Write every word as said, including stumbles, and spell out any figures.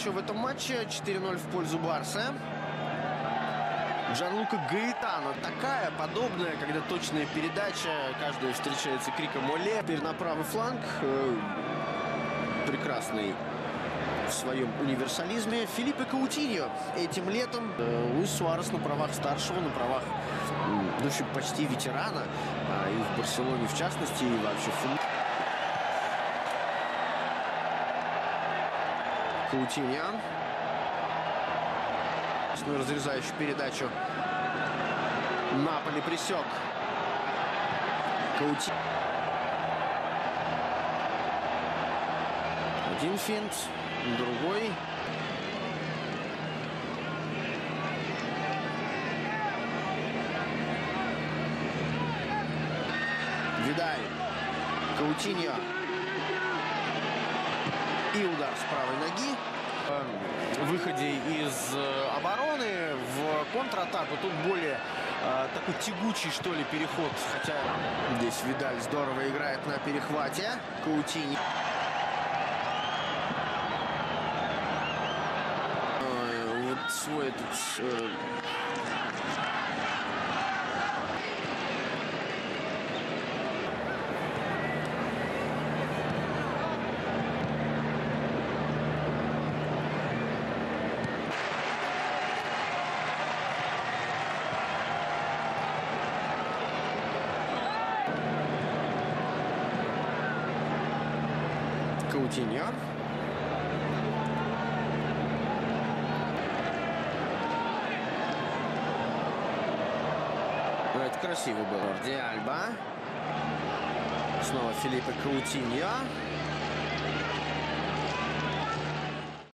еще в этом матче. четыре ноль в пользу Барса. Джанлука Гаэтано. Такая подобная, когда точная передача. Каждая встречается криком «Оле». Теперь на правый фланг. Прекрасный в своем универсализме Филиппе Каутиньо. Этим летом Луис Суарес на правах старшего, на правах, ну, почти ветерана. И в Барселоне в частности, и вообще в футболе. Каутиньо. Разрезающую передачу. Наполи пресек. Каутиньо. Один финт, другой. Видаль. Каутиньо. И удар с правой ноги. В выходе из обороны в контратаку. Тут более э, такой тягучий, что ли, переход. Хотя здесь Видаль здорово играет на перехвате. Каутиньо. Э, вот свой этот... Э, Каутиньо. Ну, это красиво было. Jordi Alba. Снова Филиппе Каутиньо.